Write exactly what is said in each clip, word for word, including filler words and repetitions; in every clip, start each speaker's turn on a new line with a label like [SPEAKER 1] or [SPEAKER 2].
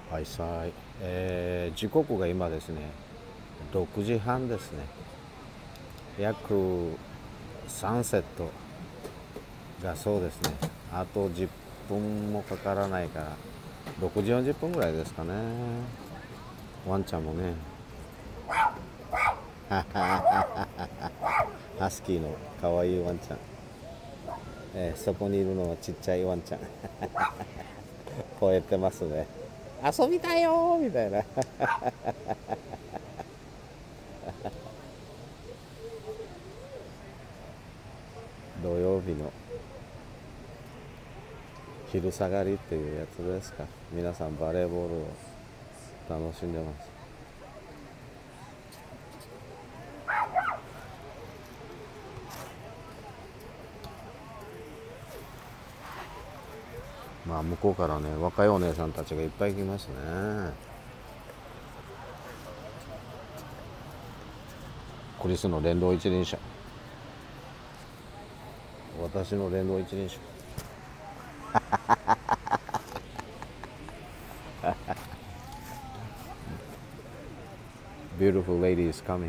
[SPEAKER 1] はいさい、えー時刻が今ですね、ろくじはんですね。約さんセットがそうですね。あとじゅっぷんもかからないから、ろくじよんじゅっぷんぐらいですかね。ワンちゃんもね、ハスキーのかわいいワンちゃん、えーそこにいるのはちっちゃいワンちゃん吠えてますね。遊びたいよーみたいな。土曜日の昼下がりっていうやつですか。皆さんバレーボールを楽しんでます。まあ向こうからね、若いお姉さんたちがいっぱい来ますね。クリスの連動一輪車、私の連動一輪車。Beautiful lady is coming.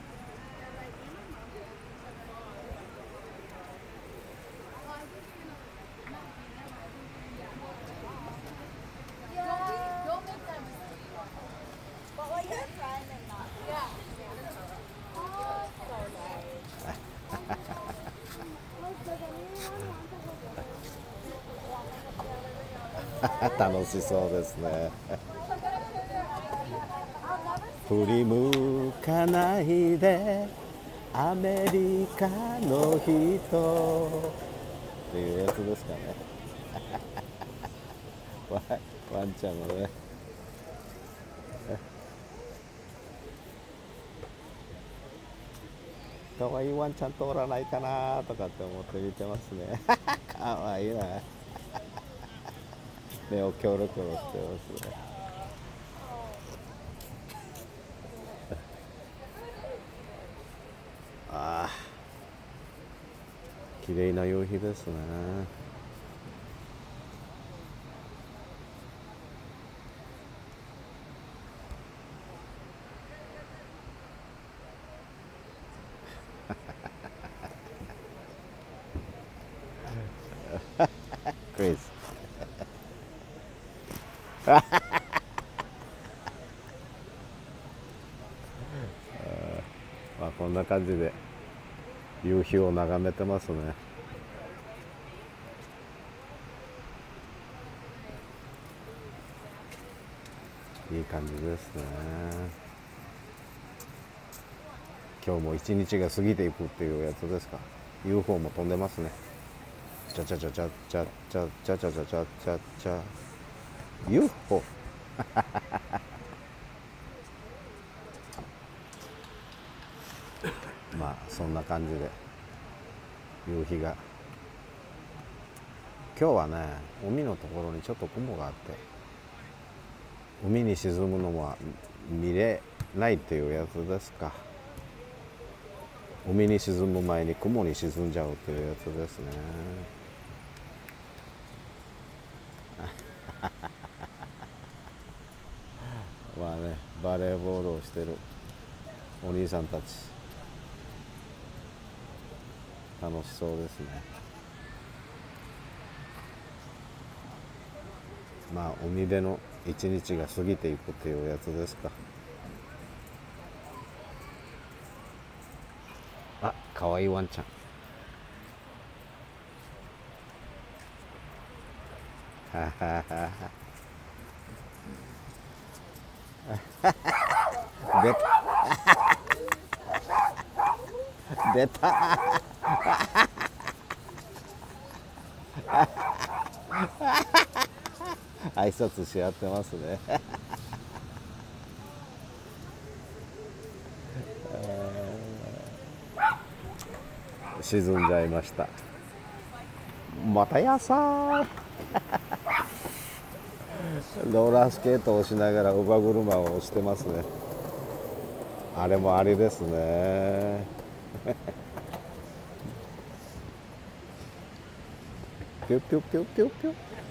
[SPEAKER 1] 楽しそうですね。振り向かないでアメリカの人っていうやつですかね。ワワンちゃんもね、かわいいワンちゃん通らないかなとかって思って見てますね。かわいいな。目をキョロキョロしてますね。ああ、綺麗な夕日ですね。クリス。まあこんな感じで夕日を眺めてますね。いい感じですね。今日も一日が過ぎていくっていうやつですか。 ユーフォー も飛んでますね。チャチャチャチャチャチャチャチャチャチャチャチャ ユーフォー。 まあそんな感じで夕日が、今日はね、海のところにちょっと雲があって、海に沈むのは見れないっていうやつですか。海に沈む前に雲に沈んじゃうっていうやつですね。まあね、バレーボールをしてるお兄さんたち楽しそうですね。まあ海での一日が過ぎていくっていうやつですか。あ、かわいいワンちゃん。ははは出た出た。挨拶し合ってますね。沈んじゃいました。またやさい。ローラースケートをしながら乳母車をしてますね。あれもあれですね。ピュピュピュピュピュ。